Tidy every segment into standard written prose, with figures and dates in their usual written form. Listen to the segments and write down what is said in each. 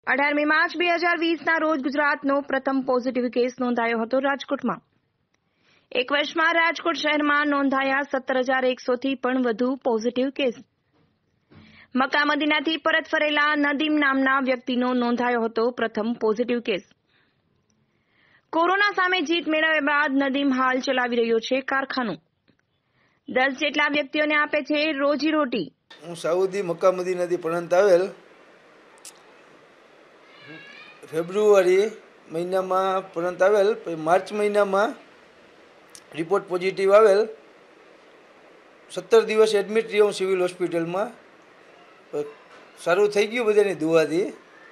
18મી March 2020ના રોજ ગુજરાતનો પ્રથમ પોઝિટિવ કેસ નોંધાયો હતો રાજકોટમાં. એક વર્ષમાં રાજકોટ શહેરમાં નોંધાયા 17,100થી પણ વધુ પોઝિટિવ કેસ. મક્કા મદીનાથી પરત ફરેલા નદીમ નામના વ્યક્તિનો નોંધાયો હતો પ્રથમ પોઝિટિવ કેસ. કોરોના સામે જીત મેળવ્યા બાદ નદીમ હાલ ચલાવી રહ્યો છે કારખાનું. 10 જેટલા વ્યક્તિઓને આપે છે રોજીરોટી. હું સાઉદી મક્કા મદીનાથી પરત આવેલ. ફેબ્રુઆરી મહિનામાં પરત આવેલ, પછી માર્ચ મહિનામાં રિપોર્ટ પોઝિટિવ આવેલ. 17 દિવસ એડમિટ રહ્યો હું સિવિલ હોસ્પિટલમાં. સારું થઈ ગયું બધાની દુઆથી.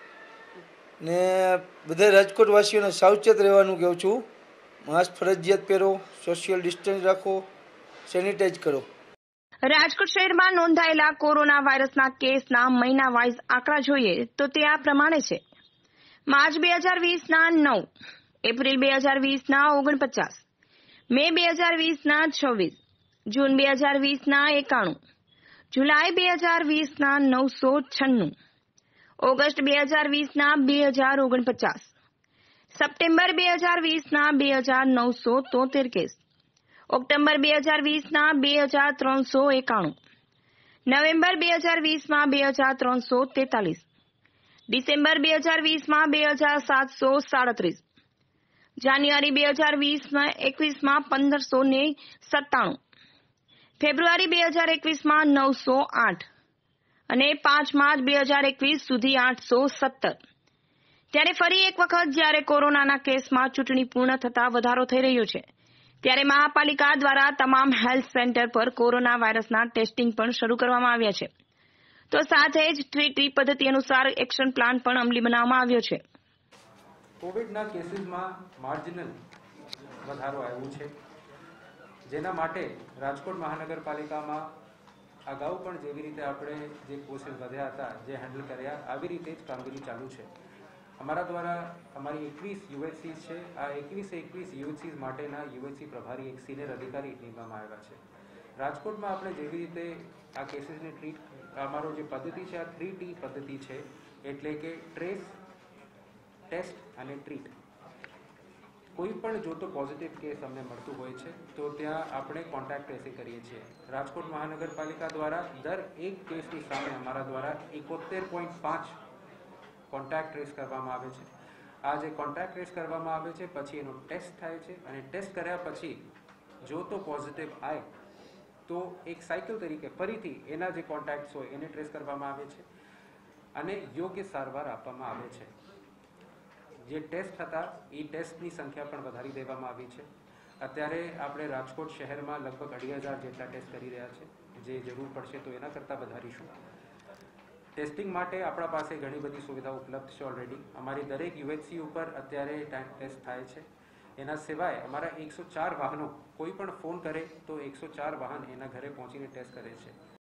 ને બધા રાજકોટવાસીઓને સાવચેત રહેવાનું કહું છું. માસ્ક ફરજિયાત પહેરો, સોશિયલ ડિસ્ટન્સ રાખો, સેનિટાઈઝ કરો. રાજકોટ શહેરમાં નોંધાયેલા કોરોના વાયરસના કેસના મહિના વાઇઝ આંકડા જોઈએ તો તે આ પ્રમાણે છે. માર્ચ 2020ના 9, એપ્રિલ 2020ના 49, મે 2020ના 26, જૂન 2020ના 91, જુલાઈ 2020ના 996, ઓગસ્ટ 2020ના 2049, સપ્ટેમ્બર 2020ના 2,973 કેસ, ઓક્ટોબર 2020ના 2,391, નવેમ્બર 2020માં 2,343, ડિસેમ્બર 2020માં 2,737, જાન્યુઆરી 2021માં 1,597, ફેબ્રુઆરી 2021માં 908 અને 5 માર્ચ 2021 સુધી 817. ત્યારે ફરી એક વખત જ્યારે કોરોનાના કેસમાં ચૂંટણી પૂર્ણ થતા વધારો થઈ રહ્યો છે, ત્યારે મહાપાલિકા દ્વારા તમામ હેલ્થ સેન્ટર પર કોરોના વાયરસના ટેસ્ટિંગ પણ શરૂ કરવામાં આવ્યા છે. તો સાથે જ 3T પદ્ધતિ અનુસાર એક્શન પ્લાન પણ અમલી બનાવવામાં આવ્યો છે. કોવિડના કેસીસમાં માર્જિનલ વધારો આવ્યો છે, જેના માટે રાજકોટ મહાનગરપાલિકામાં અગાઉ પણ જેવી રીતે આપણે જે કેસીસ વધ્યા હતા, જે હેન્ડલ કર્યા, આવી રીતે જ કામગીરી ચાલુ છે. અમારા દ્વારા અમારી 21 યુએચસીસ છે. આ 21 યુએચસીસ માટેના યુએચસી પ્રભારી એક સિનિયર અધિકારી નિમવામાં આવ્યા છે. રાજકોટમાં આપણે જેવી રીતે આ કેસીસને ટ્રીટ, અમારો જે પદ્ધતિ છે આ 3T પદ્ધતિ છે, એટલે કે ટ્રેસ, ટેસ્ટ અને ટ્રીટ. કોઈ પણ જો તો પોઝિટિવ કેસ અમને મળતું હોય છે તો ત્યાં આપણે કોન્ટેક્ટ ટ્રેસિંગ કરીએ છીએ. રાજકોટ મહાનગરપાલિકા દ્વારા દર એક કેસની સામે અમારા દ્વારા 71.5 કોન્ટેક્ટ ટ્રેસ કરવામાં આવે છે. આ જે કોન્ટેક્ટ ટ્રેસ કરવામાં આવે છે પછી એનો ટેસ્ટ થાય છે, અને ટેસ્ટ કર્યા પછી જો તો પોઝિટિવ આવે તો એક સાયકલ તરીકે ફરીથી એના જે કોન્ટેક્ટ્સ હોય એને ટ્રેસ કરવામાં આવે છે અને યોગ્ય સારવાર આપવામાં આવે છે. જે ટેસ્ટ હતા એ ટેસ્ટની સંખ્યા પણ વધારી દેવામાં આવી છે. અત્યારે આપણે રાજકોટ શહેરમાં લગભગ 2,500 જેટલા ટેસ્ટ કરી રહ્યા છે. જે જરૂર પડશે તો એના કરતાં વધારીશું. ટેસ્ટિંગ માટે આપણા પાસે ઘણી બધી સુવિધાઓ ઉપલબ્ધ છે ઓલરેડી. અમારી દરેક યુએચસી ઉપર અત્યારે ટેસ્ટ થાય છે. એના સિવાય અમારા 104 વાહનો, કોઈ પણ ફોન કરે તો 104 વાહન એના ઘરે પહોંચીને ટેસ્ટ કરે છે.